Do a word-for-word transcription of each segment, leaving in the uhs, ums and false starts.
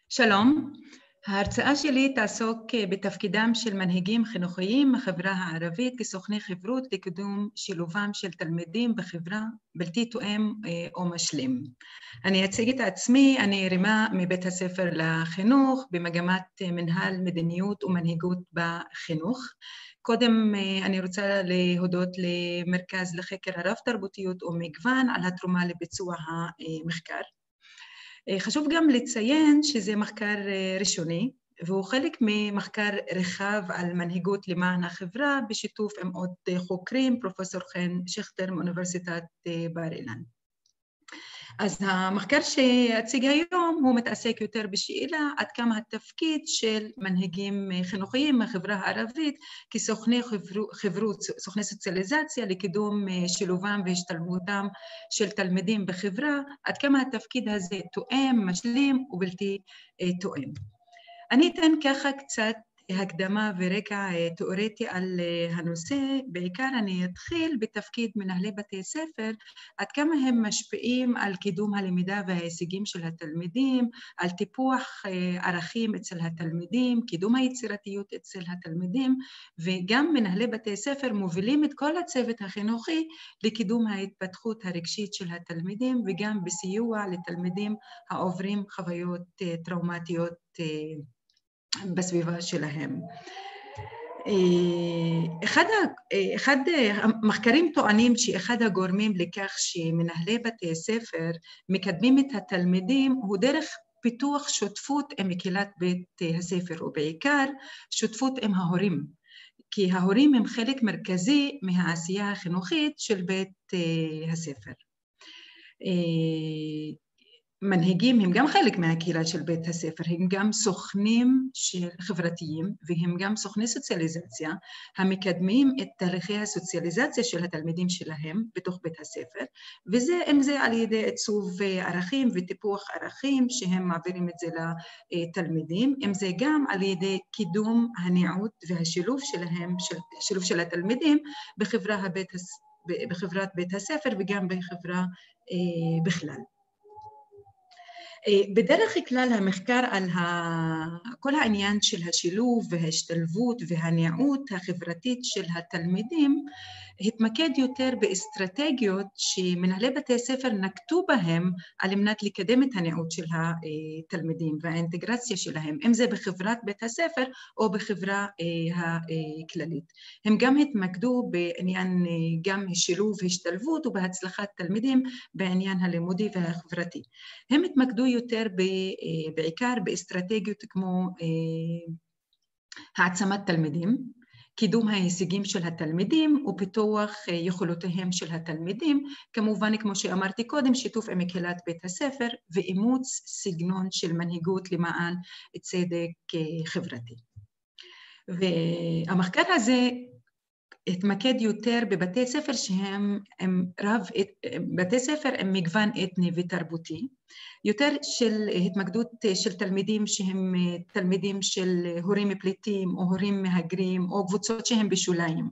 שלום, ההרצאה שלי תעסוק בתפקידם של מנהיגים חינוכיים בחברה הערבית כסוכני חברות לקידום שילובם של תלמידים בחברה בלתי תואם או משלים. אני אציג את עצמי, אני רימה מבית הספר לחינוך במגמת מנהל מדיניות ומנהיגות בחינוך. קודם אני רוצה להודות למרכז לחקר הרב תרבותיות ומגוון על התרומה לביצוע המחקר. חשוב גם לציין שזה מחקר ראשוני, והוא חלק ממחקר רחב על מנהיגות למען החברה בשיתוף עם עוד חוקרים, פרופסור חן שכטר מאוניברסיטת בר אילן. אז המחקר שאציג היום הוא מתעסק יותר בשאלה עד כמה התפקיד של מנהיגים חינוכיים מהחברה הערבית כסוכני חברות, סוכני סוציאליזציה לקידום שילובם והשתלבותם של תלמידים בחברה, עד כמה התפקיד הזה תואם, משלים ובלתי תואם. אני אתן ככה קצת הקדמה ורקע תיאורטי על הנושא. בעיקר אני אתחיל בתפקיד מנהלי בתי ספר, עד כמה הם משפיעים על קידום הלמידה וההישגים של התלמידים, על טיפוח ערכים אצל התלמידים, קידום היצירתיות אצל התלמידים, וגם מנהלי בתי ספר מובילים את כל הצוות החינוכי לקידום ההתפתחות הרגשית של התלמידים, וגם בסיוע לתלמידים העוברים חוויות טראומטיות בסביבה שלהם. אחד, אחד המחקרים טוענים שאחד הגורמים לכך שמנהלי בתי ספר מקדמים את התלמידים הוא דרך פיתוח שותפות עם קהילת בית הספר, ובעיקר שותפות עם ההורים, כי ההורים הם חלק מרכזי מהעשייה החינוכית של בית הספר. מנהיגים הם גם חלק מהקהילה של בית הספר, הם גם סוכנים חברתיים והם גם סוכני סוציאליזציה המקדמים את תהליכי הסוציאליזציה של התלמידים שלהם בתוך בית הספר, וזה אם זה על ידי עיצוב ערכים וטיפוח ערכים שהם מעבירים את זה לתלמידים, אם זה גם על ידי קידום הנראות והשילוב שלהם, של, שילוב של התלמידים בחברה הבית, בחברת בית הספר וגם בחברה אה, בכלל. בדרך כלל המחקר על כל העניין של השילוב וההשתלבות והנראות החברתית של התלמידים התמקד יותר באסטרטגיות שמנהלי בתי ספר נקטו בהם על מנת לקדם את הנראות של התלמידים והאינטגרציה שלהם, אם זה בחברת בית הספר או בחברה הכללית. הם גם התמקדו בעניין גם השילוב והשתלבות ובהצלחת תלמידים בעניין הלימודי והחברתי. הם התמקדו יותר בעיקר באסטרטגיות כמו העצמת תלמידים, קידום ההישגים של התלמידים ופיתוח יכולותיהם של התלמידים, כמובן כמו שאמרתי קודם, שיתוף עם קהילת בית הספר ואימוץ סגנון של מנהיגות למען צדק חברתי. והמחקר הזה התמקד יותר בבתי ספר שהם הם רב, בתי ספר עם מגוון אתני ותרבותי, יותר של התמקדות של תלמידים שהם תלמידים של הורים פליטים או הורים מהגרים או קבוצות שהם בשוליים.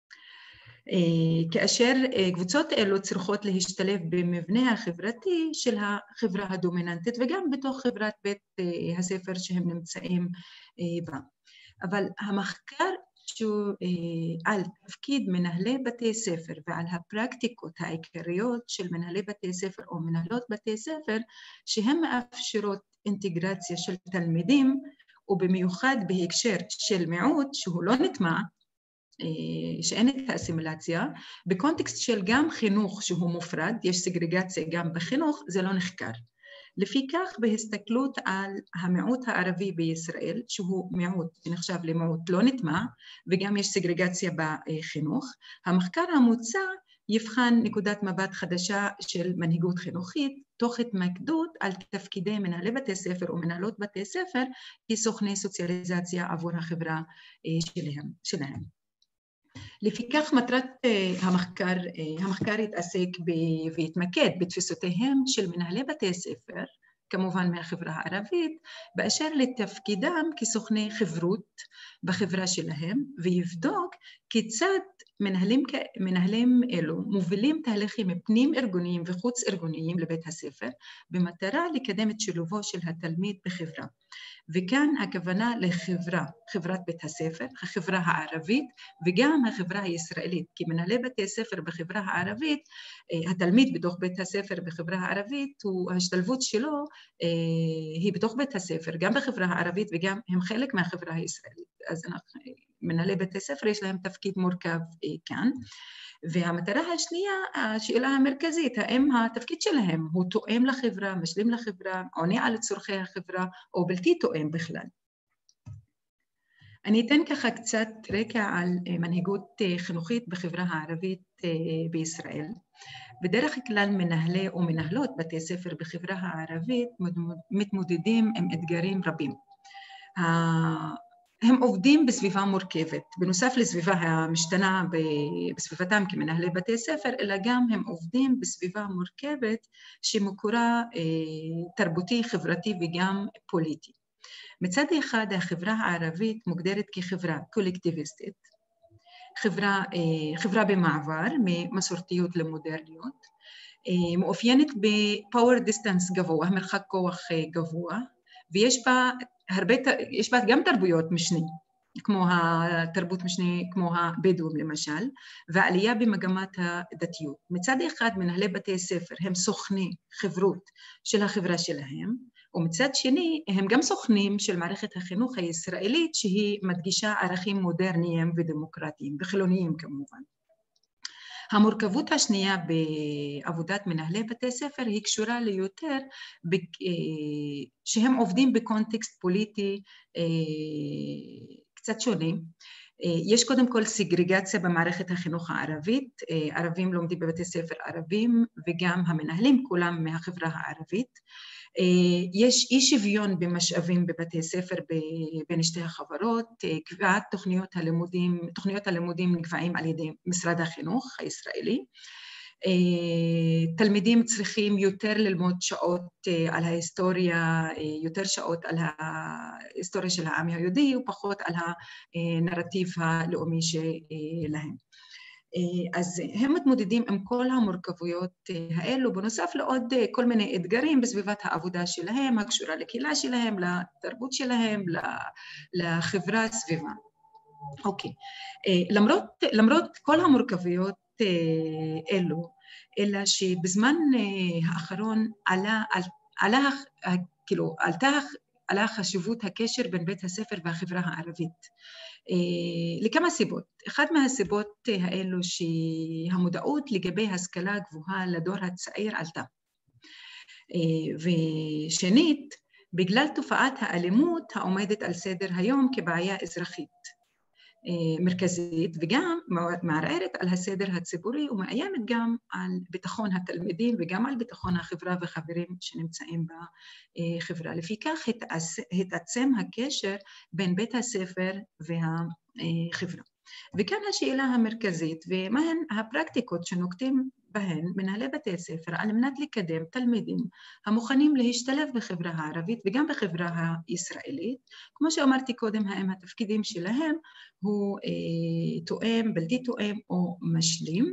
כאשר קבוצות אלו צריכות להשתלב במבנה החברתי של החברה הדומיננטית וגם בתוך חברת בית הספר שהם נמצאים בה. אבל המחקר שהוא על תפקיד מנהלי בתי ספר ועל הפרקטיקות העיקריות של מנהלי בתי ספר או מנהלות בתי ספר שהן מאפשרות אינטגרציה של תלמידים ובמיוחד בהקשר של מיעוט שהוא לא נטמע, שאין את האסימילציה, בקונטקסט של גם חינוך שהוא מופרד, יש סגרגציה גם בחינוך, זה לא נחקר. לפיכך בהסתכלות על המיעוט הערבי בישראל, שהוא מיעוט נחשב למיעוט לא נטמע, וגם יש סגרגציה בחינוך, המחקר המוצע יבחן נקודת מבט חדשה של מנהיגות חינוכית, תוך התמקדות על תפקידי מנהלי בתי ספר ומנהלות בתי ספר כסוכני סוציאליזציה עבור החברה שלהם. שלהם. לפיכך מטרת המחקר, המחקר התעסק והתמקד בתפיסותיהם של מנהלי בתי ספר, כמובן מהחברה הערבית, באשר לתפקידם כסוכני חברות בחברה שלהם, ויבדוק כיצד מנהלים, מנהלים אלו מובילים תהליכים פנים ארגוניים וחוץ ארגוניים לבית הספר, במטרה לקדם את שילובו של התלמיד בחברה. וכאן הכוונה לחברה, חברת בית הספר, החברה הערבית וגם החברה הישראלית, כי מנהלי בתי ספר בחברה הערבית, התלמיד בתוך בית הספר בחברה הערבית, ההשתלבות שלו היא בתוך בית הספר, גם בחברה הערבית וגם הם חלק מהחברה הישראלית. אז אנחנו, מנהלי בתי ספר יש להם תפקיד מורכב כאן. והמטרה השנייה, השאלה המרכזית, האם התפקיד שלהם הוא תואם לחברה, משלים לחברה, עונה על צורכי החברה, או בלתי תואם בכלל. אני אתן ככה קצת רקע על מנהיגות חינוכית בחברה הערבית בישראל. בדרך כלל מנהלי או מנהלות בתי ספר בחברה הערבית מתמודדים עם אתגרים רבים. הם עובדים בסביבה מורכבת, בנוסף לסביבה המשתנה בסביבתם כמנהלי בתי ספר, אלא גם הם עובדים בסביבה מורכבת שמקורה תרבותי, חברתי וגם פוליטי. מצד אחד, החברה הערבית מוגדרת כחברה קולקטיביסטית, חברה, חברה במעבר ממסורתיות למודרניות, מאופיינת בפאוור דיסטנס גבוה, מרחק כוח גבוה, ויש בה הרבה, יש בה גם תרבויות משנה, כמו התרבות משנה, כמו הבדואים למשל, ועלייה במגמת הדתיות. מצד אחד, מנהלי בתי ספר הם סוכני חברות של החברה שלהם, ומצד שני, הם גם סוכנים של מערכת החינוך הישראלית, שהיא מדגישה ערכים מודרניים ודמוקרטיים, וחילוניים כמובן. המורכבות השנייה בעבודת מנהלי בתי ספר היא קשורה ליותר שהם עובדים בקונטקסט פוליטי קצת שונה. יש קודם כל סגרגציה במערכת החינוך הערבית, ערבים לומדים בבתי ספר ערבים וגם המנהלים כולם מהחברה הערבית. יש אי שוויון במשאבים בבתי ספר בין שתי החברות, קביעת תוכניות הלימודים, תוכניות הלימודים נקבעים על ידי משרד החינוך הישראלי. תלמידים צריכים יותר ללמוד שעות על ההיסטוריה, יותר שעות על ההיסטוריה של העם היהודי ופחות על הנרטיב הלאומי שלהם. אז הם מתמודדים עם כל המורכבויות האלו, בנוסף לעוד כל מיני אתגרים בסביבת העבודה שלהם, הקשורה לקהילה שלהם, לתרבות שלהם, לחברה הסביבה. אוקיי, למרות, למרות כל המורכבויות אלו, אלא שבזמן האחרון עלה, עלה, כאילו, עלתה, עלה חשיבות הקשר בין בית הספר והחברה הערבית. לכמה סיבות. אחת מהסיבות האלו שהמודעות לגבי השכלה גבוהה לדור הצעיר עלתה. ושנית, בגלל תופעת האלימות העומדת על סדר היום כבעיה אזרחית מרכזית, וגם מערערת על הסדר הציבורי ומאיימת גם על ביטחון התלמידים וגם על ביטחון החברה וחברים שנמצאים בחברה. לפיכך התעצם הקשר בין בית הספר והחברה. וכאן השאלה המרכזית, ומהן הפרקטיקות שנוקטים בהן מנהלי בתי ספר על מנת לקדם תלמידים המוכנים להשתלב בחברה הערבית וגם בחברה הישראלית. כמו שאמרתי קודם, האם התפקידים שלהם הוא אה, תואם, בלתי תואם או משלים.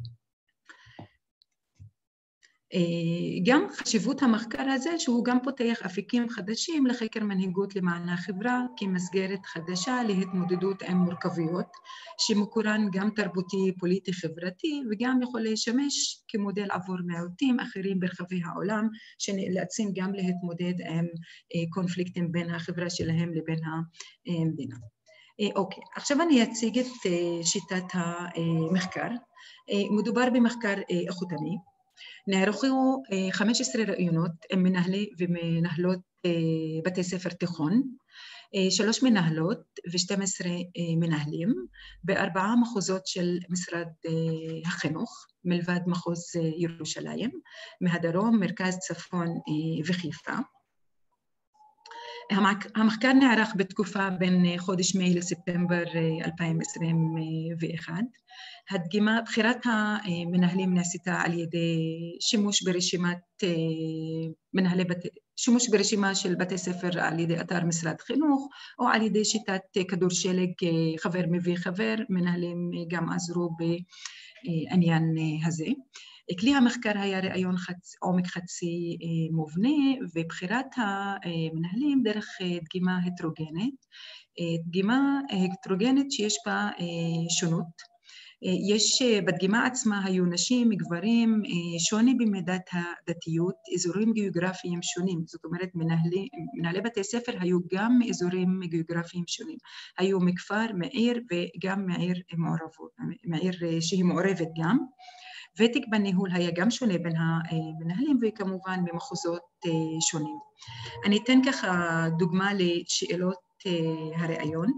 גם חשיבות המחקר הזה שהוא גם פותח אפיקים חדשים לחקר מנהיגות למען החברה כמסגרת חדשה להתמודדות עם מורכבויות שמקורן גם תרבותי, פוליטי, חברתי וגם יכול לשמש כמודל עבור מיעוטים אחרים ברחבי העולם שנאלצים גם להתמודד עם קונפליקטים בין החברה שלהם לבין המדינה. אוקיי, עכשיו אני אציג את שיטת המחקר. מדובר במחקר איכותני. נערכו חמש עשרה ראיונות עם מנהלי ומנהלות בתי ספר תיכון, שלוש מנהלות ו-שנים עשר מנהלים בארבעה מחוזות של משרד החינוך, מלבד מחוז ירושלים, מהדרום, מרכז, צפון וחיפה. המחקר נערך בתקופה בין חודש מאי לספטמבר אלפיים עשרים ואחת. הדגימה, בחירת המנהלים נעשתה על ידי שימוש ברשימת מנהלי בתי, שימוש ברשימה של בתי ספר על ידי אתר משרד חינוך, או על ידי שיטת כדור שלג, חבר מביא חבר, מנהלים גם עזרו בעניין הזה. כלי המחקר היה ראיון חצ... עומק חצי מובנה, ובחירת המנהלים דרך דגימה הטרוגנית, דגימה הטרוגנית שיש בה שונות. יש, בדגימה עצמה היו נשים, גברים, שוני במידת הדתיות, אזורים גיאוגרפיים שונים, זאת אומרת מנהלי, מנהלי בתי ספר היו גם מאזורים גיאוגרפיים שונים, היו מכפר, מעיר וגם מעיר מעורבות, מעיר שהיא מעורבת גם, ותק בניהול היה גם שונה בין המנהלים וכמובן במחוזות שונים. אני אתן ככה דוגמה לשאלות הראיון.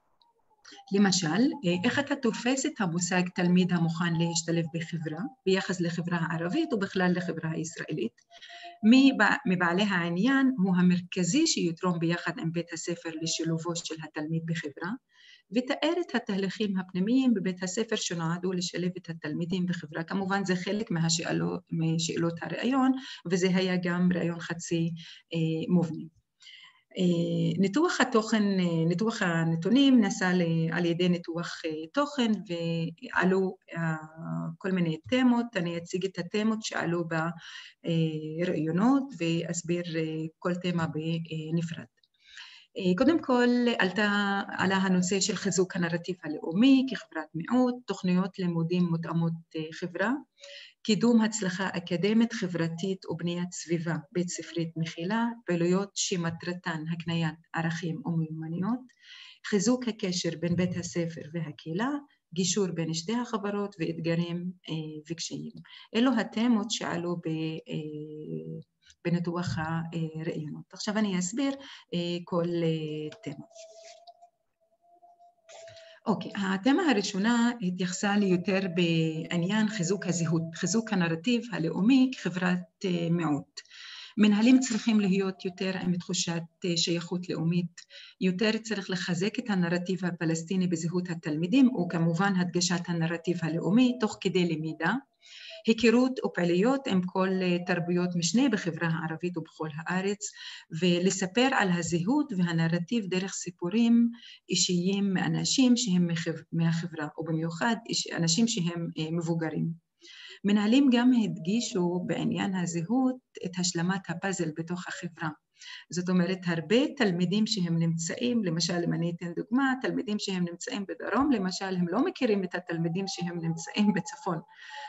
למשל, איך אתה תופס את המושג תלמיד המוכן להשתלב בחברה, ביחס לחברה הערבית ובכלל לחברה הישראלית? מי מבעלי העניין הוא המרכזי שיתרום ביחד עם בית הספר לשילובו של התלמיד בחברה, ותאר את התהליכים הפנימיים בבית הספר שנועדו לשלב את התלמידים בחברה. כמובן זה חלק מהשאלות, משאלות הראיון, וזה היה גם ראיון חצי מובנה. ניתוח התוכן, ניתוח הנתונים נעשה על ידי ניתוח תוכן, ועלו כל מיני תמות. אני אציג את התמות שעלו בראיונות ואסביר כל תמה בנפרד. קודם כל עלתה, עלה הנושא של חיזוק הנרטיב הלאומי כחברת מיעוט, תוכניות לימודים מותאמות חברה, קידום הצלחה אקדמית, חברתית ובניית סביבה בית ספרית מכילה, פעילויות שמטרתן הקניית ערכים ומיומנויות, חיזוק הקשר בין בית הספר והקהילה, גישור בין שתי החברות ואתגרים וקשיים. אלו התמות שעלו ב... בניתוח הראיונות. עכשיו אני אסביר כל תמה. אוקיי, התמה הראשונה התייחסה לי יותר בעניין חיזוק הזהות, חיזוק הנרטיב הלאומי כחברת מיעוט. מנהלים צריכים להיות יותר עם תחושת שייכות לאומית, יותר צריך לחזק את הנרטיב הפלסטיני בזהות התלמידים, וכמובן הדגשת הנרטיב הלאומי תוך כדי למידה, היכרות ופעילויות עם כל תרבויות משנה בחברה הערבית ובכל הארץ, ולספר על הזהות והנרטיב דרך סיפורים אישיים מאנשים שהם מהחברה, ובמיוחד אנשים שהם מבוגרים. מנהלים גם הדגישו בעניין הזהות את השלמת הפאזל בתוך החברה. זאת אומרת, הרבה תלמידים שהם נמצאים, למשל, אם אני אתן דוגמה, תלמידים שהם נמצאים בדרום, למשל, הם לא מכירים את התלמידים שהם נמצאים בצפון.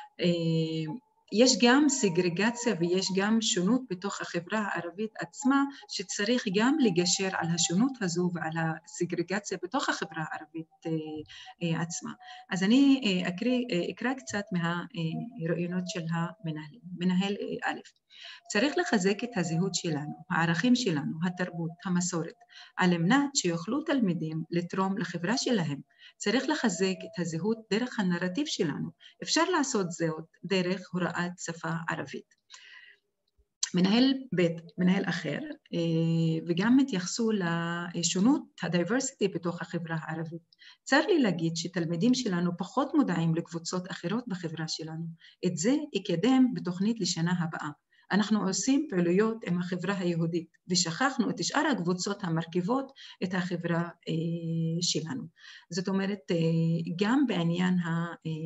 יש גם סגרגציה ויש גם שונות בתוך החברה הערבית עצמה, שצריך גם לגשר על השונות הזו ועל הסגרגציה בתוך החברה הערבית עצמה. אז אני אקריא, אקרא קצת מהראיונות של המנהלים. מנהל א', צריך לחזק את הזהות שלנו, הערכים שלנו, התרבות, המסורת, על מנת שיוכלו תלמידים לתרום לחברה שלהם. צריך לחזק את הזהות דרך הנרטיב שלנו. אפשר לעשות זאת דרך הוראת שפה ערבית. מנהל ב', מנהל אחר, וגם התייחסו לשונות, הדייברסיטי בתוך החברה הערבית. צר לי להגיד שתלמידים שלנו פחות מודעים לקבוצות אחרות בחברה שלנו. את זה יקדם בתוכנית לשנה הבאה. אנחנו עושים פעילויות עם החברה היהודית, ושכחנו את שאר הקבוצות המרכיבות את החברה שלנו. זאת אומרת, גם בעניין ה...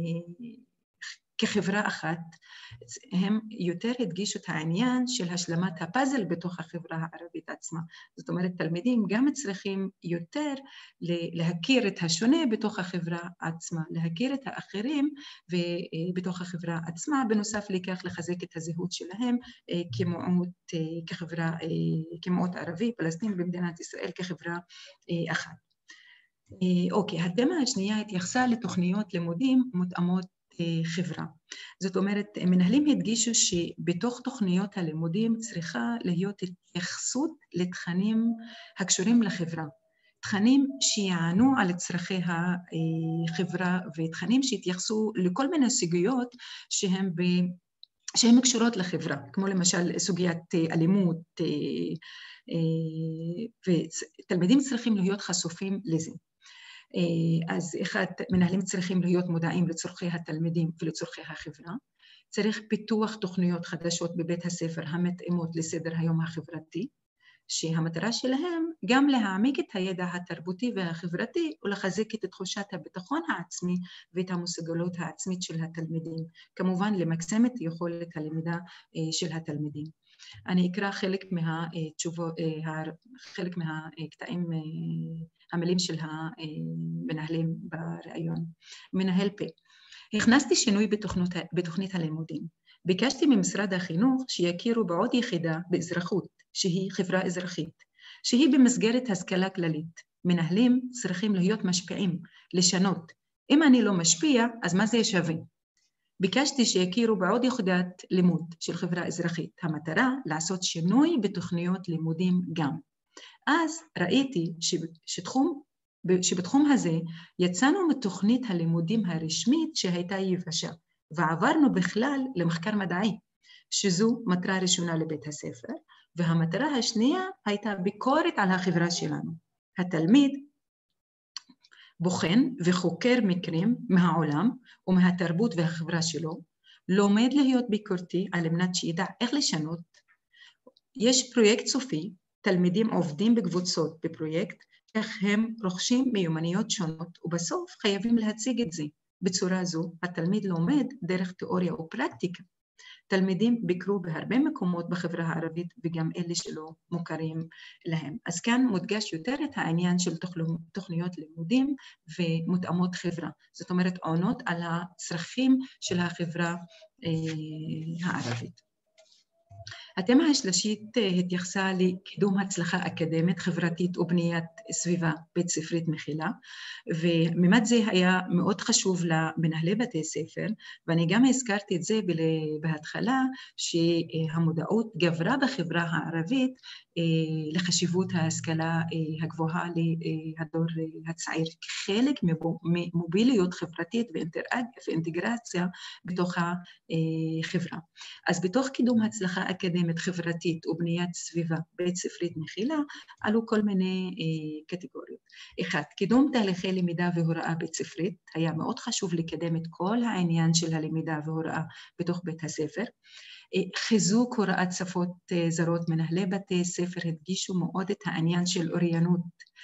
כחברה אחת, הם יותר הדגישו את העניין של השלמת הפאזל בתוך החברה הערבית עצמה. זאת אומרת, תלמידים גם צריכים יותר להכיר את השונה בתוך החברה עצמה, להכיר את האחרים בתוך החברה עצמה, בנוסף לכך לחזק את הזהות שלהם כמיעוט, כחברה, כמיעוט ערבי, פלסטין במדינת ישראל כחברה אחת. אוקיי, התמה השנייה התייחסה לתוכניות לימודים מותאמות חברה. זאת אומרת, מנהלים הדגישו שבתוך תוכניות הלימודים צריכה להיות התייחסות לתכנים הקשורים לחברה. תכנים שיענו על צרכי החברה ותכנים שהתייחסו לכל מיני סוגיות שהם שהן קשורות לחברה, כמו למשל סוגיית אלימות, ותלמידים צריכים להיות חשופים לזה. אז אחד, מנהלים צריכים להיות מודעים לצורכי התלמידים ולצורכי החברה. צריך פיתוח תוכניות חדשות בבית הספר המתאימות לסדר היום החברתי, שהמטרה שלהם גם להעמיק את הידע התרבותי והחברתי ולחזק את תחושת הביטחון העצמי ואת המסוגלות העצמית של התלמידים, כמובן למקסם את יכולת הלמידה של התלמידים. אני אקרא חלק מהתשובות, חלק מהקטעים, המילים של המנהלים בראיון. מנהל פה: הכנסתי שינוי בתוכנית, בתוכנית הלימודים. ביקשתי ממשרד החינוך שיכירו בעוד יחידה באזרחות, שהיא חברה אזרחית, שהיא במסגרת השכלה כללית. מנהלים צריכים להיות משפיעים, לשנות. אם אני לא משפיע, אז מה זה שווה? ביקשתי שיכירו בעוד יחידת לימוד של חברה אזרחית. המטרה לעשות שינוי בתוכניות לימודים גם. אז ראיתי שתחום, שבתחום הזה יצאנו מתוכנית הלימודים הרשמית שהייתה יבשה, ועברנו בכלל למחקר מדעי, שזו מטרה ראשונה לבית הספר, והמטרה השנייה הייתה ביקורת על החברה שלנו. התלמיד בוחן וחוקר מקרים מהעולם ומהתרבות והחברה שלו, לומד להיות ביקורתי על מנת שידע איך לשנות. יש פרויקט סופי, תלמידים עובדים בקבוצות בפרויקט, איך הם רוכשים מיומנויות שונות, ובסוף חייבים להציג את זה. בצורה זו, התלמיד לומד דרך תיאוריה ופרקטיקה. תלמידים ביקרו בהרבה מקומות בחברה הערבית, וגם אלה שלא מוכרים להם. אז כאן מודגש יותר את העניין של תוכניות לימודים ומותאמות חברה. זאת אומרת, עונות על הצרכים של החברה הערבית. התמה השלישית התייחסה לקידום הצלחה אקדמית, חברתית ובניית סביבה בית ספרית מכילה, וממד זה היה מאוד חשוב למנהלי בתי ספר, ואני גם הזכרתי את זה בהתחלה, שהמודעות גברה בחברה הערבית לחשיבות ההשכלה הגבוהה לדור הצעיר, כחלק ממוביליות חברתית ואינטגרציה בתוך החברה. אז בתוך קידום הצלחה אקדמית, חברתית ובניית סביבה בית ספרית מכילה, עלו כל מיני אה, קטגוריות. אחד, קידום תהליכי למידה והוראה בית ספרית, היה מאוד חשוב לקדם את כל העניין של הלמידה והוראה בתוך בית הספר. אה, חיזוק הוראת שפות אה, זרות, מנהלי בתי ספר הדגישו מאוד את העניין של אוריינות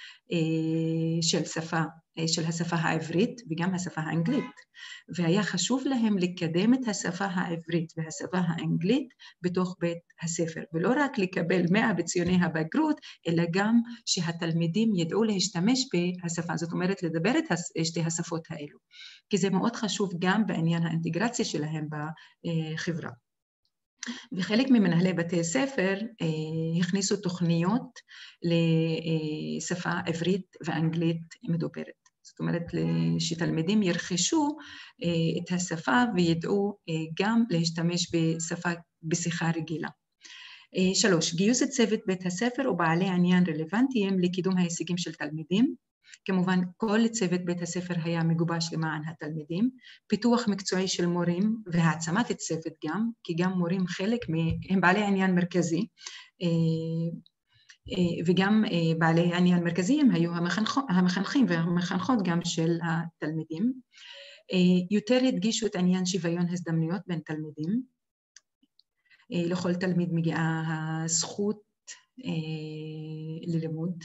אה, של שפה, אה, של השפה העברית וגם השפה האנגלית. והיה חשוב להם לקדם את השפה העברית והשפה האנגלית בתוך בית הספר, ולא רק לקבל מאה בציוני הבגרות, אלא גם שהתלמידים ידעו להשתמש בשפה, זאת אומרת לדבר את שתי השפות האלו, כי זה מאוד חשוב גם בעניין האינטגרציה שלהם בחברה. וחלק ממנהלי בתי ספר אה, הכניסו תוכניות לשפה עברית ואנגלית מדוברת. זאת אומרת, שתלמידים ירכשו את השפה וידעו גם להשתמש בשפה, בשיחה רגילה. שלוש, גיוס צוות בית הספר ובעלי עניין רלוונטיים לקידום ההישגים של תלמידים. כמובן, כל צוות בית הספר היה מגובש למען התלמידים. פיתוח מקצועי של מורים והעצמת צוות גם, כי גם מורים חלק הם בעלי עניין מרכזי. וגם בעלי עניין מרכזיים היו המחנכים והמחנכות גם של התלמידים. יותר הדגישו את עניין שוויון הזדמנויות בין תלמידים. לכל תלמיד מגיעה הזכות ללימוד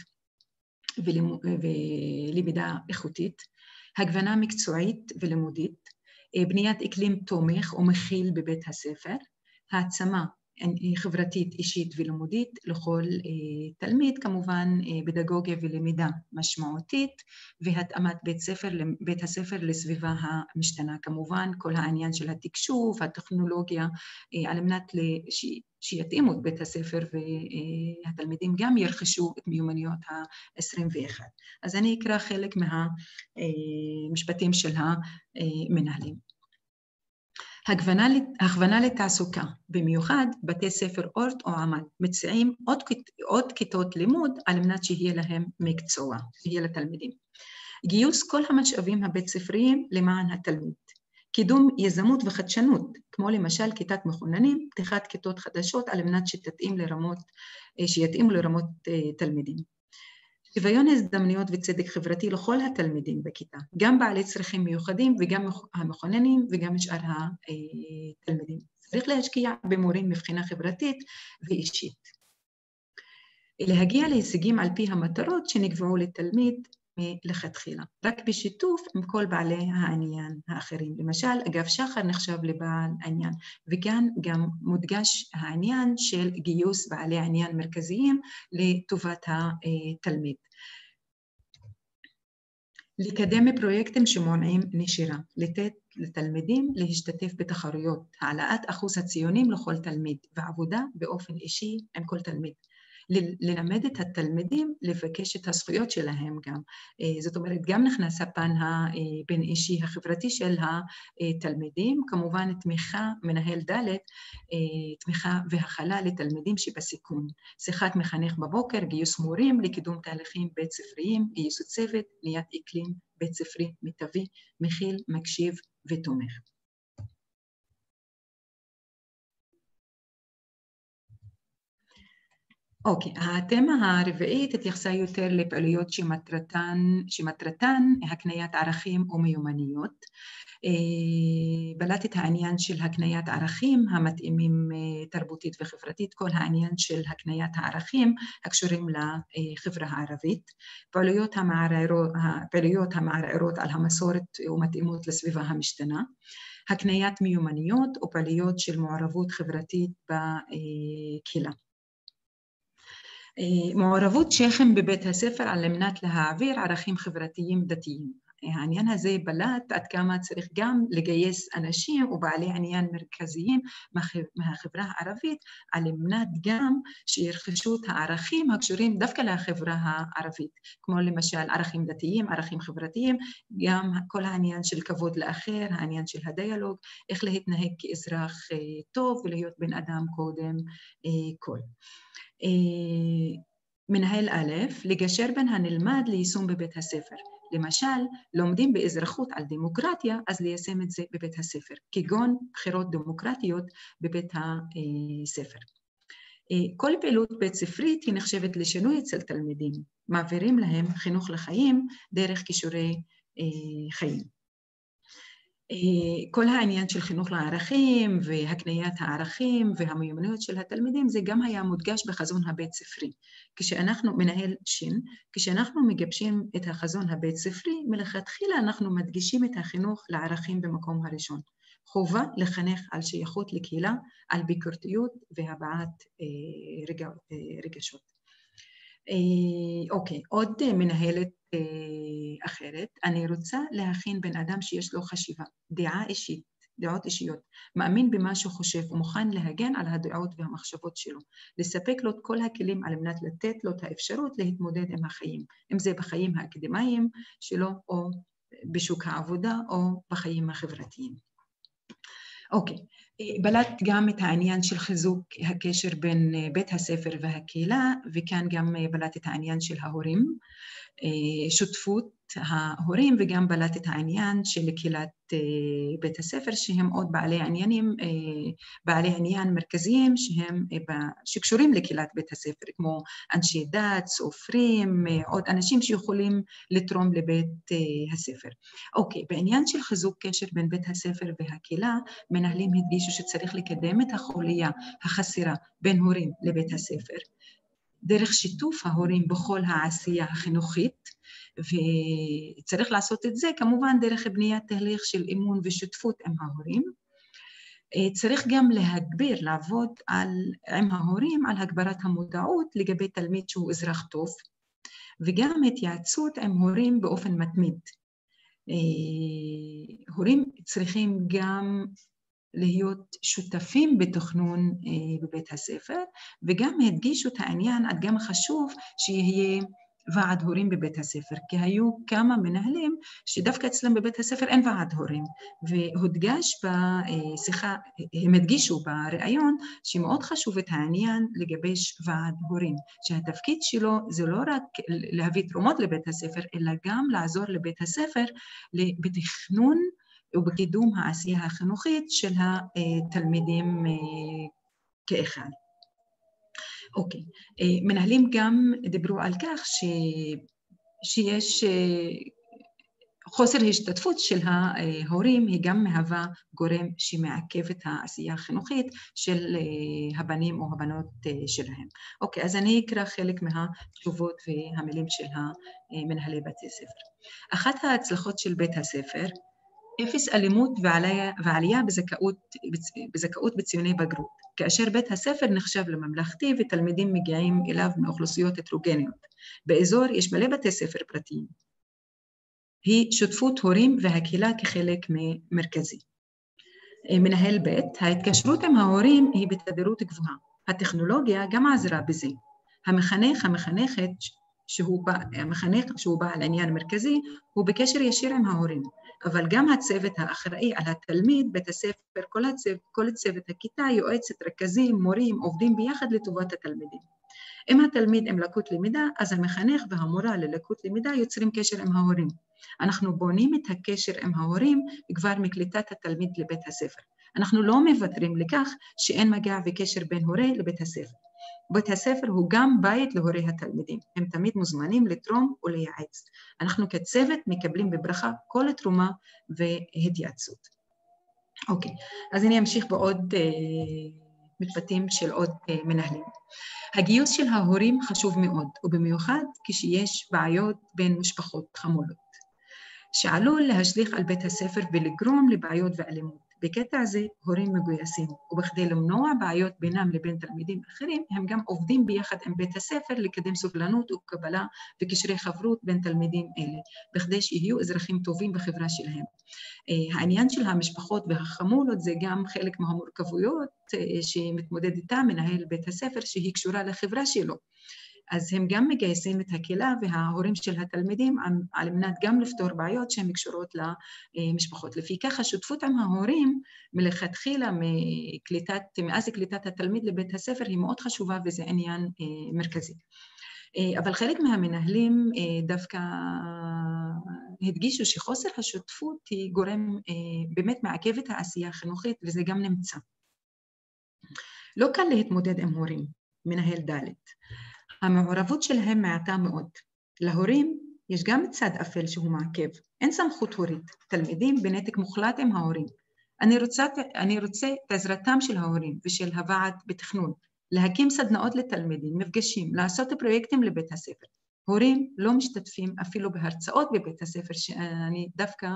ולמידה איכותית, הגוונה מקצועית ולימודית, בניית אקלים תומך ומכיל בבית הספר, העצמה חברתית, אישית ולימודית לכל תלמיד, כמובן פדגוגיה ולמידה משמעותית, והתאמת בית ספר, בית הספר לסביבה המשתנה, כמובן כל העניין של התקשוב, הטכנולוגיה, על מנת שיתאימו את בית הספר והתלמידים גם ירכשו את מיומנויות ה-עשרים ואחת. אז אני אקרא חלק מהמשפטים של המנהלים. הכוונה, הכוונה לתעסוקה, במיוחד בתי ספר אורט או עמל, מציעים עוד, עוד כיתות לימוד על מנת שיהיה להם מקצוע, שיהיה לתלמידים. גיוס כל המשאבים הבית ספריים למען התלמיד, קידום יזמות וחדשנות, כמו למשל כיתת מכוננים, פתיחת כיתות חדשות על מנת שתתאים לרמות, שיתאימו לרמות תלמידים. שוויון הזדמנויות וצדק חברתי לכל התלמידים בכיתה, גם בעלי צרכים מיוחדים וגם המכוננים וגם שאר התלמידים. צריך להשקיע במורים מבחינה חברתית ואישית. להגיע להישגים על פי המטרות שנקבעו לתלמיד מלכתחילה, רק בשיתוף עם כל בעלי העניין האחרים. למשל, אגף שחר נחשב לבעל העניין, וכאן גם מודגש העניין של גיוס בעלי עניין מרכזיים לטובת התלמיד. לקדם פרויקטים שמונעים נשירה, לתת לתלמידים להשתתף בתחרויות, העלאת אחוז הציונים לכל תלמיד, ועבודה באופן אישי עם כל תלמיד. ללמד את התלמידים לבקש את הזכויות שלהם גם. זאת אומרת, גם נכנס הפן הבין אישי החברתי של התלמידים, כמובן תמיכה, מנהל ד' תמיכה והכלה לתלמידים שבסיכון. שיחת מחנך בבוקר, גיוס מורים לקידום תהליכים בית ספריים, גיוס צוות, בניית אקלים בית ספרי מיטבי, מכיל, מקשיב ותומך. אוקיי, התמה הרביעית התייחסה יותר לפעילויות שמטרתן, שמטרתן הקניית ערכים ומיומנויות. בלט את העניין של הקניית ערכים המתאימים תרבותית וחברתית, כל העניין של הקניית הערכים הקשורים לחברה הערבית, פעילויות המערערות, פעילויות המערערות על המסורת ומתאימות לסביבה המשתנה, הקניית מיומנויות ופעילויות של מעורבות חברתית בקהילה. מעורבות שייכים בבית הספר על מנת להעביר ערכים חברתיים דתיים. העניין הזה בלט עד כמה צריך גם לגייס אנשים ובעלי עניין מרכזיים מהחברה הערבית, על מנת גם שירכשו את הערכים הקשורים דווקא לחברה הערבית, כמו למשל ערכים דתיים, ערכים חברתיים, גם כל העניין של כבוד לאחר, העניין של הדיאלוג, איך להתנהג כאזרח טוב ולהיות בן אדם קודם כל. מנהל א', לגשר בין הנלמד ליישום בבית הספר. למשל, לומדים באזרחות על דמוקרטיה, אז ליישם את זה בבית הספר, כגון בחירות דמוקרטיות בבית הספר. כל פעילות בית ספרית היא נחשבת לשינוי אצל תלמידים, מעבירים להם חינוך לחיים דרך כישורי חיים. כל העניין של חינוך לערכים והקניית הערכים והמיומנויות של התלמידים, זה גם היה מודגש בחזון הבית ספרי. כשאנחנו, מנהל שין, כשאנחנו מגבשים את החזון הבית ספרי, מלכתחילה אנחנו מדגישים את החינוך לערכים במקום הראשון. חובה לחנך על שייכות לקהילה, על ביקורתיות והבעת רגע, רגשות. אוקיי, עוד מנהלת אחרת, אני רוצה להכין בן אדם שיש לו חשיבה, דעה אישית, דעות אישיות, מאמין במה שהוא חושב ומוכן להגן על הדעות והמחשבות שלו, לספק לו את כל הכלים על מנת לתת לו את האפשרות להתמודד עם החיים, אם זה בחיים האקדמיים שלו או בשוק העבודה או בחיים החברתיים. אוקיי, בלט גם את העניין של חיזוק הקשר בין בית הספר והקהילה, וכאן גם בלט את העניין של ההורים, שותפות ההורים, וגם בלט את העניין של קהילת בית הספר, שהם עוד בעלי עניינים, בעלי עניין מרכזיים שהם שקשורים לקהילת בית הספר, כמו אנשי דת, סופרים, עוד אנשים שיכולים לתרום לבית הספר. אוקיי, בעניין של חיזוק קשר בין בית הספר והקהילה, מנהלים הדגישו שצריך לקדם את החוליה החסרה בין הורים לבית הספר, דרך שיתוף ההורים בכל העשייה החינוכית, וצריך לעשות את זה כמובן דרך בניית תהליך של אמון ושותפות עם ההורים. צריך גם להגביר, לעבוד על, עם ההורים על הגברת המודעות לגבי תלמיד שהוא אזרח טוב, וגם התייעצות עם הורים באופן מתמיד. הורים צריכים גם להיות שותפים בתכנון בבית הספר, וגם הדגישו את העניין עד גם חשוב שיהיה ועד הורים בבית הספר, כי היו כמה מנהלים שדווקא אצלם בבית הספר אין ועד הורים, והודגש בשיחה, הם הדגישו בראיון שמאוד חשוב את העניין לגבש ועד הורים, שהתפקיד שלו זה לא רק להביא תרומות לבית הספר, אלא גם לעזור לבית הספר בתכנון ובקידום העשייה החינוכית של התלמידים כאחד. אוקיי, מנהלים גם דיברו על כך ש... שיש חוסר השתתפות של ההורים, היא גם מהווה גורם שמעכב את העשייה החינוכית של הבנים או הבנות שלהם. אוקיי, אז אני אקרא חלק מהתשובות והמילים של מנהלי בתי ספר. אחת ההצלחות של בית הספר, אפס אלימות ועלייה, ועלייה בזכאות, בזכאות בציוני בגרות, כאשר בית הספר נחשב לממלכתי ותלמידים מגיעים אליו מאוכלוסיות הטרוגניות. באזור יש מלא בתי ספר פרטיים. היא שותפות הורים והקהילה כחלק מרכזי. מנהל בית, ההתקשרות עם ההורים היא בתדירות גבוהה. הטכנולוגיה גם עזרה בזה. המחנך, המחנכת, שהוא בא, המחנך שהוא בעל עניין מרכזי, הוא בקשר ישיר עם ההורים. אבל גם הצוות האחראי על התלמיד, בית הספר, כל הצוות, כל צוות הכיתה, יועצת, רכזים, מורים, עובדים ביחד לטובת התלמידים. אם התלמיד עם לקות למידה, אז המחנך והמורה ללקות למידה יוצרים קשר עם ההורים. אנחנו בונים את הקשר עם ההורים כבר מקליטת התלמיד לבית הספר. אנחנו לא מוותרים לכך שאין מגע וקשר בין הורה לבית הספר. בית הספר הוא גם בית להורי התלמידים. הם תמיד מוזמנים לתרום ולייעץ. אנחנו כצוות מקבלים בברכה כל תרומה והתייעצות. אוקיי, אז אני אמשיך בעוד אה, משפטים של עוד אה, מנהלים. הגיוס של ההורים חשוב מאוד, ובמיוחד כשיש בעיות בין משפחות חמולות, שעלול להשליך על בית הספר ולגרום לבעיות ואלימות. בקטע הזה הורים מגויסים, ובכדי למנוע בעיות בינם לבין תלמידים אחרים, הם גם עובדים ביחד עם בית הספר לקדם סובלנות וקבלה וקשרי חברות בין תלמידים אלה, בכדי שיהיו אזרחים טובים בחברה שלהם. העניין של המשפחות והחמולות זה גם חלק מהמורכבויות שמתמודד איתה מנהל בית הספר שהיא קשורה לחברה שלו. אז הם גם מגייסים את הקהילה וההורים של התלמידים על מנת גם לפתור בעיות שהן קשורות למשפחות. לפי כך השותפות עם ההורים מלכתחילה מקליטת, מאז קליטת התלמיד לבית הספר היא מאוד חשובה וזה עניין מרכזי. אבל חלק מהמנהלים דווקא הדגישו שחוסר השותפות היא גורם באמת מעכב את העשייה החינוכית וזה גם נמצא. לא קל להתמודד עם הורים, מנהל ד'. המעורבות שלהם מעטה מאוד. להורים יש גם צד אפל שהוא מעכב. אין סמכות הורית. תלמידים בנתק מוחלט עם ההורים. אני רוצה, אני רוצה את עזרתם של ההורים ושל הוועד בתכנון, להקים סדנאות לתלמידים, מפגשים, לעשות פרויקטים לבית הספר. הורים לא משתתפים אפילו בהרצאות בבית הספר, שאני דווקא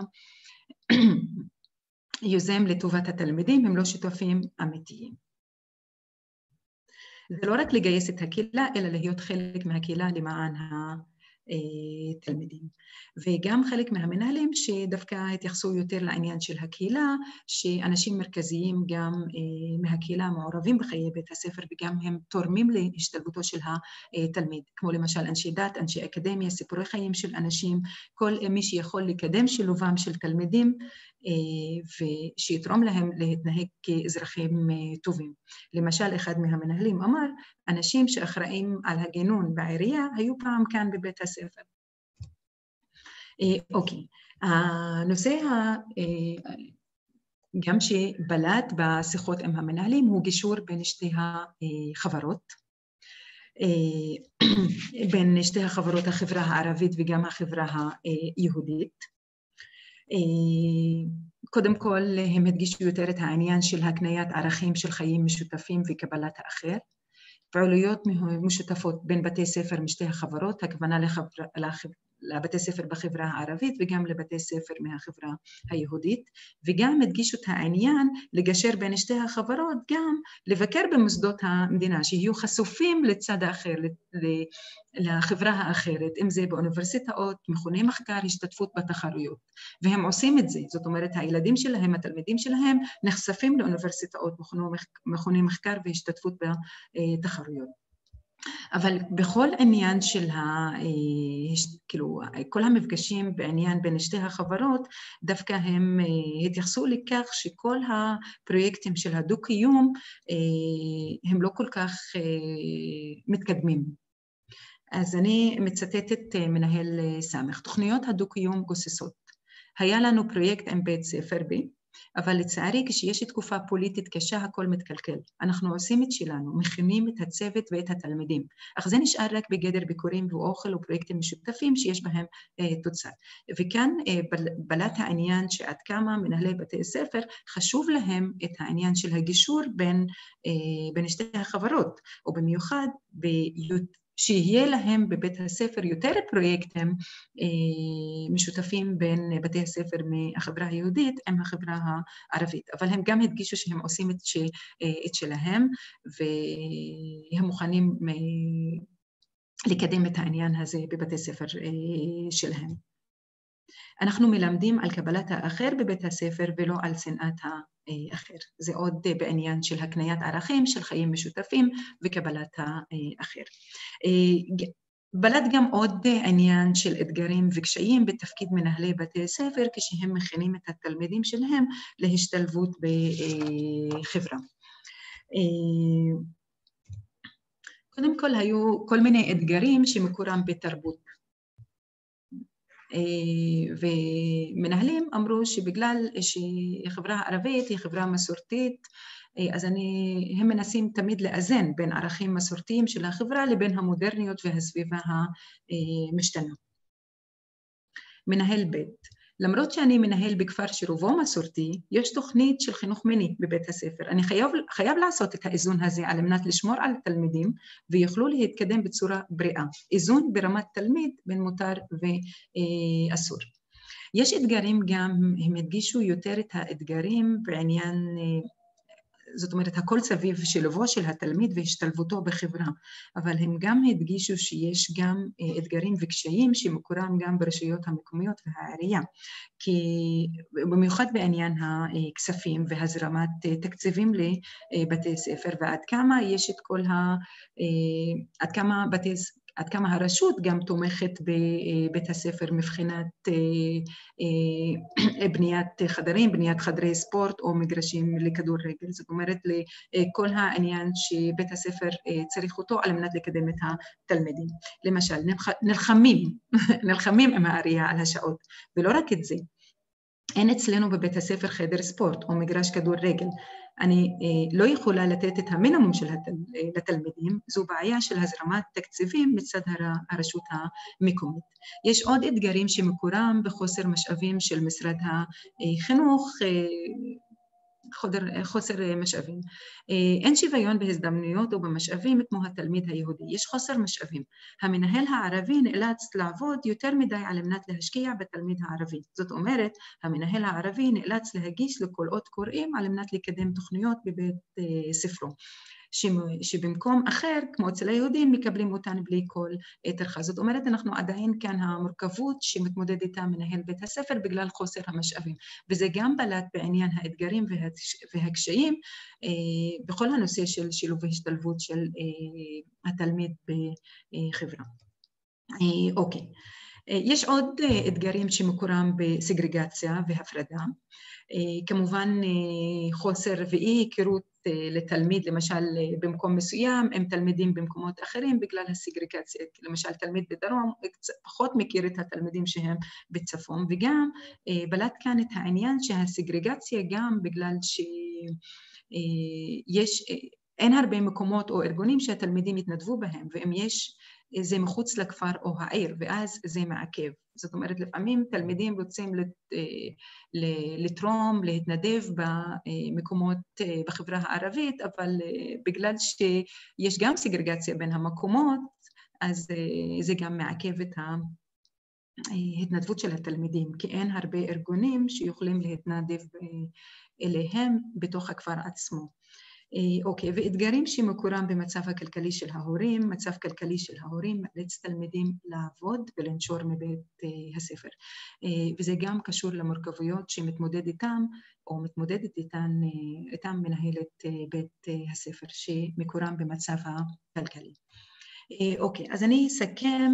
יוזם לטובת התלמידים, הם לא שותפים אמיתיים. זה לא רק לגייס את הקהילה, אלא להיות חלק מהקהילה למען התלמידים. וגם חלק מהמנהלים שדווקא התייחסו יותר לעניין של הקהילה, שאנשים מרכזיים גם מהקהילה מעורבים בחיי בית הספר, וגם הם תורמים להשתלבותו של התלמיד, כמו למשל אנשי דת, אנשי אקדמיה, סיפורי חיים של אנשים, כל מי שיכול לקדם שילובם של תלמידים, ושיתרום להם להתנהג כאזרחים טובים. למשל, אחד מהמנהלים אמר, אנשים שאחראים על הגינון בעירייה היו פעם כאן בבית הספר. אוקיי, הנושא גם שבלט בשיחות עם המנהלים הוא גישור בין שתי החברות, בין שתי החברות, החברה הערבית וגם החברה היהודית. קודם כל הם הדגישו יותר את העניין של הקניית ערכים של חיים משותפים וקבלת האחר, פעילויות משותפות בין בתי ספר משתי החברות, הכוונה לחבר, לחבר, לבתי ספר בחברה הערבית וגם לבתי ספר מהחברה היהודית, וגם הדגישו את העניין לגשר בין שתי החברות, גם לבקר במוסדות המדינה שיהיו חשופים לצד האחר, לחברה האחרת, אם זה באוניברסיטאות, מכוני מחקר, השתתפות בתחרויות, והם עושים את זה, זאת אומרת הילדים שלהם, התלמידים שלהם נחשפים לאוניברסיטאות, מכוני מחקר והשתתפות בתחרויות. אבל בכל עניין של ה, כאילו, כל המפגשים בעניין בין שתי החברות, דווקא הם התייחסו לכך שכל הפרויקטים של הדו-קיום הם לא כל כך מתקדמים. אז אני מצטטת מנהל סמך, תוכניות הדו-קיום גוססות. היה לנו פרויקט עם בית ספר בי, אבל לצערי כשיש תקופה פוליטית קשה הכל מתקלקל. אנחנו עושים את שלנו, מכינים את הצוות ואת התלמידים, אך זה נשאר רק בגדר ביקורים ואוכל ופרויקטים משותפים שיש בהם אה, תוצר. וכאן אה, בלט העניין שעד כמה מנהלי בתי ספר חשוב להם את העניין של הגישור בין, אה, בין שתי החברות, או במיוחד ביות שיהיה להם בבית הספר יותר פרויקטים משותפים בין בתי הספר מהחברה היהודית עם החברה הערבית, אבל הם גם הדגישו שהם עושים את שלהם והם מוכנים לקדם את העניין הזה בבתי ספר שלהם. אנחנו מלמדים על קבלת האחר בבית הספר ולא על שנאת האחר. זה עוד בעניין של הקניית ערכים, של חיים משותפים וקבלת האחר. בלט גם עוד עניין של אתגרים וקשיים בתפקיד מנהלי בתי ספר כשהם מכינים את התלמידים שלהם להשתלבות בחברה. קודם כל היו כל מיני אתגרים שמקורם בתרבות. ומנהלים אמרו שבגלל שהחברה הערבית היא חברה מסורתית, אז אני, הם מנסים תמיד לאזן בין ערכים מסורתיים של החברה לבין המודרניות והסביבה המשתנה. מנהל בית, למרות שאני מנהל בכפר שרובו מסורתי, יש תוכנית של חינוך מיני בבית הספר. אני חייב, חייב לעשות את האיזון הזה על מנת לשמור על התלמידים ויוכלו להתקדם בצורה בריאה. איזון ברמת תלמיד בין מותר ואסור. יש אתגרים גם, הם הדגישו יותר את האתגרים בעניין, זאת אומרת, הכל סביב שילובו של התלמיד והשתלבותו בחברה, אבל הם גם הדגישו שיש גם אתגרים וקשיים שמקורם גם ברשויות המקומיות והעירייה, כי במיוחד בעניין הכספים והזרמת תקציבים לבתי ספר, ועד כמה יש את כל ה... עד כמה בתי ספר, עד כמה הרשות גם תומכת בבית הספר מבחינת בניית חדרים, בניית חדרי ספורט או מגרשים לכדורגל. זאת אומרת, לכל העניין שבית הספר צריך אותו על מנת לקדם את התלמידים. למשל, נלחמים, נלחמים עם העירייה על השעות, ולא רק את זה. אין אצלנו בבית הספר חדר ספורט או מגרש כדורגל. אני לא יכולה לתת את המינימום של התלמידים, זו בעיה של הזרמת תקציבים מצד הרשות המקומית. יש עוד אתגרים שמקורם בחוסר משאבים של משרד החינוך, חודר, חוסר משאבים. אין שוויון בהזדמנויות או במשאבים כמו התלמיד היהודי, יש חוסר משאבים. המנהל הערבי נאלץ לעבוד יותר מדי על מנת להשקיע בתלמיד הערבי. זאת אומרת, המנהל הערבי נאלץ להגיש לקולות קוראים על מנת לקדם תוכניות בבית ספרו. שבמקום אחר, כמו אצל היהודים, מקבלים אותן בלי כל טרחה. זאת אומרת, אנחנו עדיין כאן המורכבות שמתמודד איתה מנהל בית הספר בגלל חוסר המשאבים. וזה גם בלט בעניין האתגרים והקשיים בכל הנושא של שילוב והשתלבות של התלמיד בחברה. אוקיי. יש עוד אתגרים שמקורם בסגרגציה והפרדה. כמובן חוסר ואי היכרות לתלמיד, למשל במקום מסוים, הם תלמידים במקומות אחרים בגלל הסגרגציה. למשל תלמיד בדרום פחות מכיר את התלמידים שהם בצפון, וגם בלט כאן את העניין שהסגרגציה גם בגלל שיש, אין הרבה מקומות או ארגונים שהתלמידים יתנדבו בהם, ואם יש זה מחוץ לכפר או העיר, ואז זה מעכב. זאת אומרת, לפעמים תלמידים רוצים לתרום, להתנדב במקומות בחברה הערבית, אבל בגלל שיש גם סגרגציה בין המקומות, אז זה גם מעכב את ההתנדבות של התלמידים, כי אין הרבה ארגונים שיכולים להתנדב אליהם בתוך הכפר עצמו. אוקיי, ואתגרים שמקורם במצב הכלכלי של ההורים, מצב כלכלי של ההורים מאלץ תלמידים לעבוד ולנשור מבית הספר. וזה גם קשור למורכבויות שמתמודד איתם, או מתמודדת איתן, איתם מנהלת בית הספר, שמקורם במצב הכלכלי. אוקיי, אז אני אסכם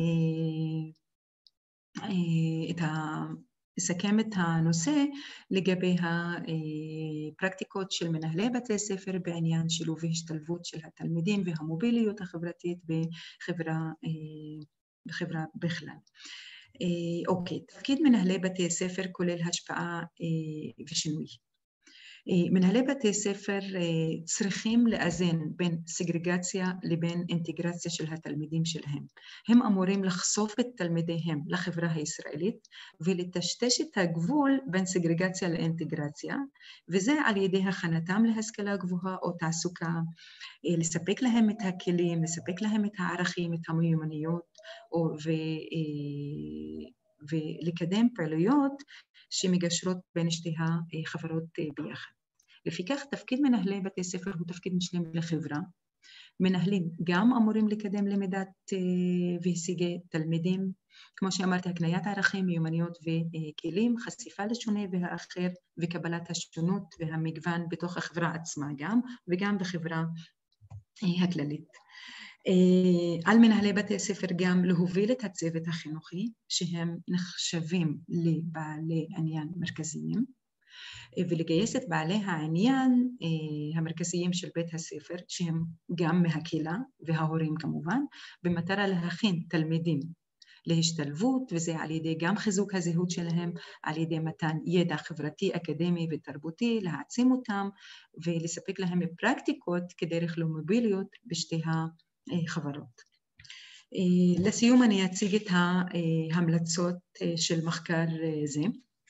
את ה... אסכם את הנושא לגבי הפרקטיקות של מנהלי בתי ספר בעניין שילוב והשתלבות של התלמידים והמוביליות החברתית בחברה, בחברה בכלל. אוקיי, תפקיד מנהלי בתי ספר כולל השפעה ושינוי. מנהלי בתי ספר צריכים לאזן בין סגרגציה לבין אינטגרציה של התלמידים שלהם. הם אמורים לחשוף את תלמידיהם לחברה הישראלית ולטשטש את הגבול בין סגרגציה לאינטגרציה, וזה על ידי הכנתם להשכלה גבוהה או תעסוקה, לספק להם את הכלים, לספק להם את הערכים, את המיומנויות, ו... ולקדם פעילויות שמגשרות בין שתי החברות ביחד. לפיכך, תפקיד מנהלי בתי ספר הוא תפקיד משלים לחברה. מנהלים גם אמורים לקדם למידת והישגי תלמידים, כמו שאמרתי, הקניית ערכים, מיומנויות וכלים, חשיפה לשונה והאחר וקבלת השונות והמגוון בתוך החברה עצמה גם, וגם בחברה הכללית. על מנהלי בתי ספר גם להוביל את הצוות החינוכי, שהם נחשבים לבעלי עניין מרכזיים, ולגייס את בעלי העניין המרכזיים של בית הספר, שהם גם מהקהילה וההורים כמובן, במטרה להכין תלמידים להשתלבות, וזה על ידי גם חיזוק הזהות שלהם, על ידי מתן ידע חברתי, אקדמי ותרבותי, להעצים אותם ולספק להם פרקטיקות כדרך למוביליות בשתי החברות. לסיום אני אציג את ההמלצות של מחקר זה.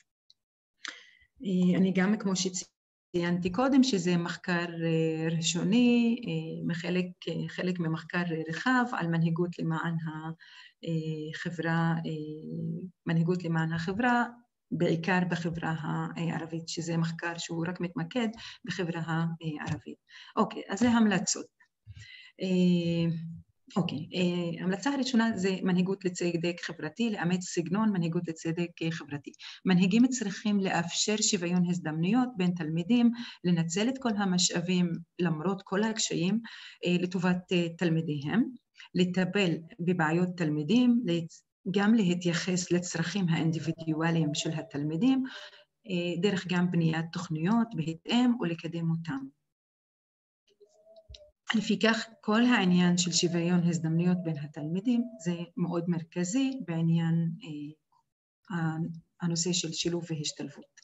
אני גם, כמו שציינתי קודם, שזה מחקר ראשוני, מחלק, חלק ממחקר רחב על מנהיגות למען החברה, מנהיגות למען החברה, בעיקר בחברה הערבית, שזה מחקר שהוא רק מתמקד בחברה הערבית. אוקיי, אז זה המלצות. אוקיי, okay. המלצה הראשונה זה מנהיגות לצדק חברתי, לאמץ סגנון מנהיגות לצדק חברתי. מנהיגים צריכים לאפשר שוויון הזדמנויות בין תלמידים, לנצל את כל המשאבים למרות כל הקשיים לטובת תלמידיהם, לטפל בבעיות תלמידים, גם להתייחס לצרכים האינדיבידואליים של התלמידים, דרך גם בניית תוכניות בהתאם ולקדם אותם. לפיכך, כל העניין של שוויון הזדמנויות בין התלמידים זה מאוד מרכזי בעניין אה, הנושא של שילוב והשתלבות.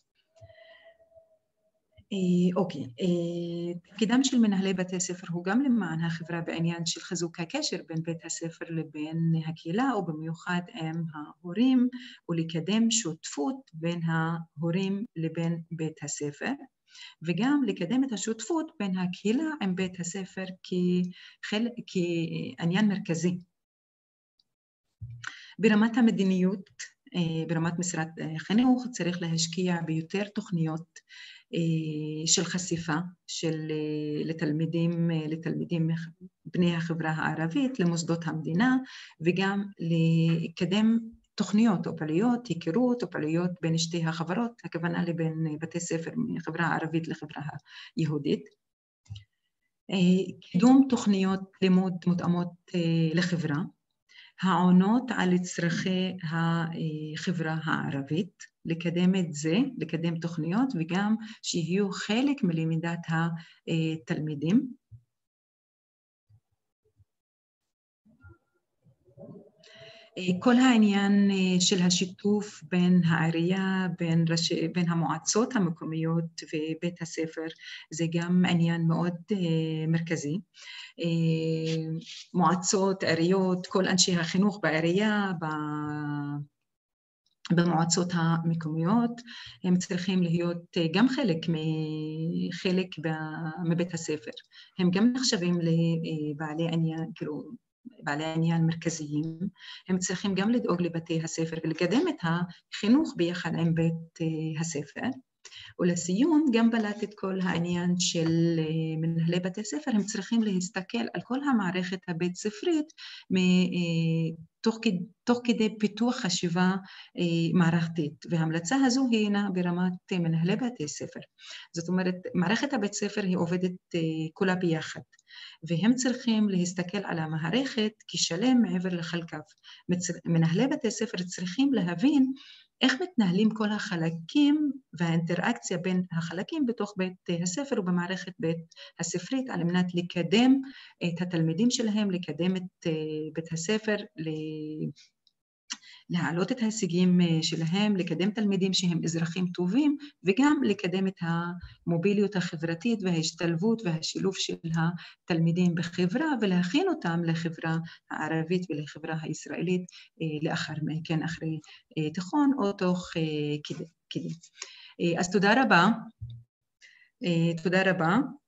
אה, אוקיי, אה, תפקידם של מנהלי בתי ספר הוא גם למען החברה בעניין של חיזוק הקשר בין בית הספר לבין הקהילה, ובמיוחד עם ההורים, ולקדם שותפות בין ההורים לבין בית הספר. וגם לקדם את השותפות בין הקהילה עם בית הספר כחלק, כעניין מרכזי. ברמת המדיניות, ברמת משרד החינוך, צריך להשקיע ביותר תוכניות של חשיפה של לתלמידים, לתלמידים בני החברה הערבית, למוסדות המדינה, וגם לקדם תוכניות או פעילויות, היכרות או פעילויות בין שתי החברות, הכוונה לבין בתי ספר מחברה הערבית לחברה היהודית. קידום תוכניות לימוד מותאמות לחברה, העונות על צרכי החברה הערבית, לקדם את זה, לקדם תוכניות וגם שיהיו חלק מלמידת התלמידים. כל העניין של השיתוף בין העירייה, בין, רש... בין המועצות המקומיות ובית הספר, זה גם עניין מאוד מרכזי. מועצות, עיריות, כל אנשי החינוך בעירייה, במועצות המקומיות, הם צריכים להיות גם חלק, חלק מבית הספר. הם גם נחשבים לבעלי עניין, כאילו, בעלי עניין מרכזיים, הם צריכים גם לדאוג לבתי הספר ולקדם את החינוך ביחד עם בית הספר. ולסיום, גם בלט את כל העניין של מנהלי בתי ספר, הם צריכים להסתכל על כל המערכת הבית ספרית תוך כדי, תוך כדי פיתוח חשיבה מערכתית, וההמלצה הזו היא אינה ברמת מנהלי בתי ספר. זאת אומרת, מערכת הבית ספר היא עובדת כולה ביחד, והם צריכים להסתכל על המערכת כשלם מעבר לחלקיו. מנהלי בתי ספר צריכים להבין איך מתנהלים כל החלקים והאינטראקציה בין החלקים בתוך בית הספר ובמערכת בית הספרית, על מנת לקדם את התלמידים שלהם, לקדם את בית הספר להעלות את ההישגים שלהם, לקדם תלמידים שהם אזרחים טובים, וגם לקדם את המוביליות החברתית וההשתלבות והשילוב של התלמידים בחברה, ולהכין אותם לחברה הערבית ולחברה הישראלית לאחר מכן, אחרי תיכון או תוך כדי. אז תודה רבה. תודה רבה.